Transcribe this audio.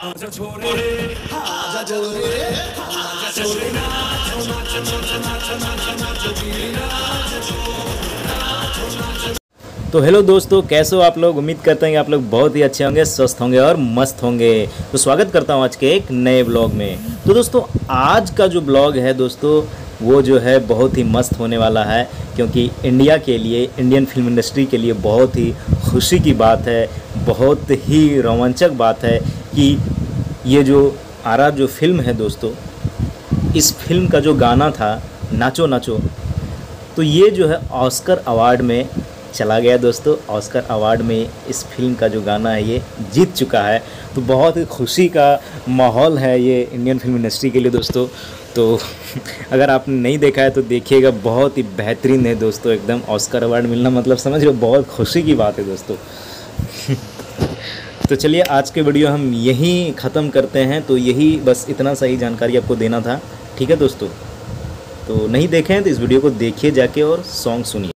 तो हेलो दोस्तों, कैसे हो आप लोग। उम्मीद करते हैं कि आप लोग बहुत ही अच्छे होंगे, स्वस्थ होंगे और मस्त होंगे। तो स्वागत करता हूं आज के एक नए ब्लॉग में। तो दोस्तों, आज का जो ब्लॉग है दोस्तों, वो जो है बहुत ही मस्त होने वाला है, क्योंकि इंडिया के लिए, इंडियन फिल्म इंडस्ट्री के लिए बहुत ही खुशी की बात है, बहुत ही रोमांचक बात है कि ये जो आरआर जो फिल्म है दोस्तों, इस फिल्म का जो गाना था नाचो नाचो, तो ये जो है ऑस्कर अवार्ड में चला गया दोस्तों। ऑस्कर अवार्ड में इस फिल्म का जो गाना है ये जीत चुका है। तो बहुत ही खुशी का माहौल है ये इंडियन फिल्म इंडस्ट्री के लिए दोस्तों। तो अगर आपने नहीं देखा है तो देखिएगा, बहुत ही बेहतरीन है दोस्तों। एकदम ऑस्कर अवार्ड मिलना मतलब समझ रहे हो, बहुत खुशी की बात है दोस्तों। तो चलिए, आज के वीडियो हम यहीं ख़त्म करते हैं। तो यही बस इतना सही जानकारी आपको देना था, ठीक है दोस्तों। तो नहीं देखें तो इस वीडियो को देखिए जाके और सॉन्ग सुनिए।